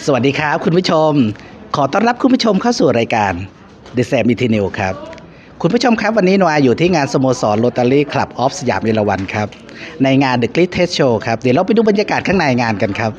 สวัสดีครับคุณผู้ชมขอต้อนรับคุณผู้ชมเข้าสู่รายการ The Sam Eternal ครับคุณผู้ชมครับวันนี้โนอาอยู่ที่งานสโมสรโรตารี่คลับออฟสยามเอราวัณครับในงาน The Greatest Show ครับเดี๋ยวเราไปดูบรรยากาศข้างในงานกันครับ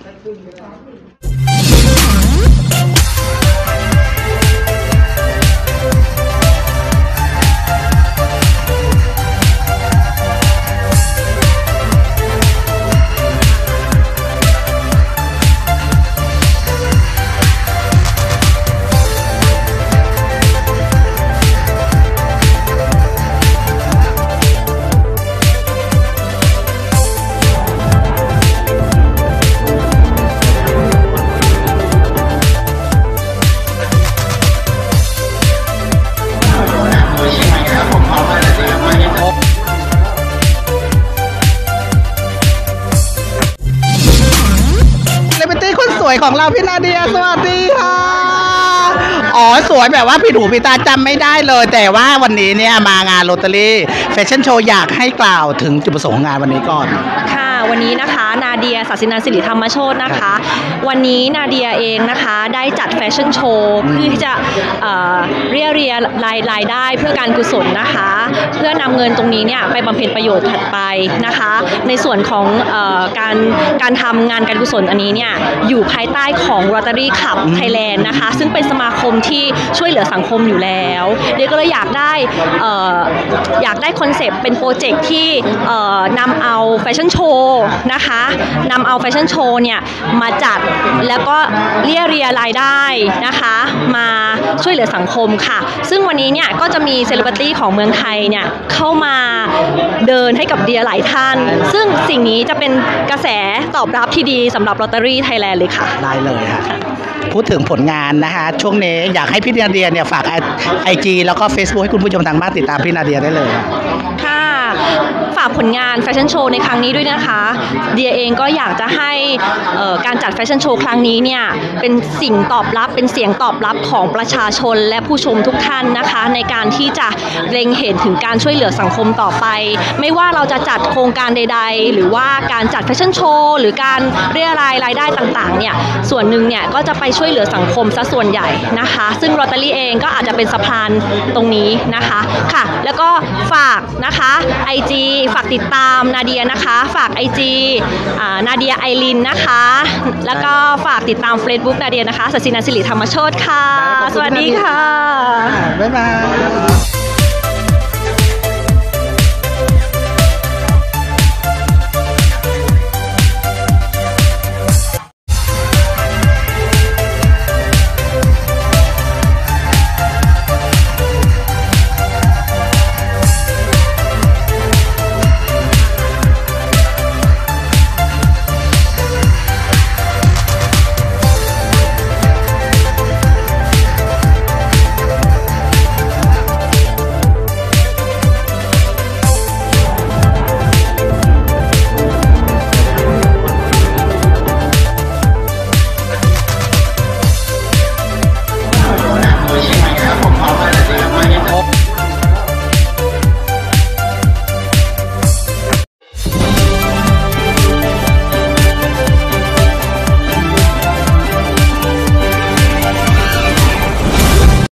สวยของเราพี่นาเดียสวัสดีค่ะอ๋อสวยแบบว่าผิดหูผิดตาจำไม่ได้เลยแต่ว่าวันนี้เนี่ยมางานโรตารี่แฟชั่นโชว์อยากให้กล่าวถึงจุดประสงค์ของงานวันนี้ก่อนค่ะวันนี้นะคะนาเดียศศินันท์สิริธรรมโชตินะคะวันนี้นาเดียเองนะคะได้จัดแฟชั่นโชว์เพื่อที่จะเรียรายได้เพื่อการกุศลนะคะเพื่อนำเงินตรงนี้เนี่ยไปบำเพ็ญประโยชน์ถัดไปนะคะในส่วนของการทำงานการกุศลอันนี้เนี่ยอยู่ภายใต้ของ Rotary Club Thailand นะคะซึ่งเป็นสมาคมที่ช่วยเหลือสังคมอยู่แล้วเดียก็เลยอยากได้คอนเซปต์เป็นโปรเจกต์ที่นำเอาแฟชั่นโชว์นะคะนำเอาแฟชั่นโชว์เนี่ยมาจัดแล้วก็เรียรายได้นะคะมาช่วยเหลือสังคมค่ะซึ่งวันนี้เนี่ยก็จะมีเซเลบริตี้ของเมืองไทยเนี่ยเข้ามาเดินให้กับเดียหลายท่านซึ่งสิ่งนี้จะเป็นกระแสตอบรับที่ดีสำหรับ Rotary Thailand เลยค่ะได้เลยค่ะพูดถึงผลงานนะคะช่วงนี้อยากให้พี่นาเดียเนี่ยฝากIG แล้วก็ Facebook ให้คุณผู้ชมทางบ้านติดตามพี่นาเดียได้เลยค่ะฝากผลงานแฟชั่นโชว์ในครั้งนี้ด้วยนะคะเดียเองก็อยากจะให้การจัดแฟชั่นโชว์ครั้งนี้เนี่ยเป็นสิ่งตอบรับเป็นเสียงตอบรับของประชาชนและผู้ชมทุกท่านนะคะในการที่จะเล็งเห็นถึงการช่วยเหลือสังคมต่อไปไม่ว่าเราจะจัดโครงการใดๆหรือว่าการจัดแฟชั่นโชว์หรือการเรียรายได้ต่างๆเนี่ยส่วนหนึ่งเนี่ยก็จะไปช่วยเหลือสังคมซะส่วนใหญ่นะคะซึ่ง Rotary เองก็อาจจะเป็นสะพานตรงนี้นะคะค่ะแล้วก็ฝากนะคะ IG ฝากติดตามนาเดียนะคะฝาก IG นาเดียไอรินนะคะแล้วก็ฝากติดตาม Facebook นาเดียนะคะศศินันท์สิริธรรมโชติค่ะสวัสดีค่ะบ๊ายบาย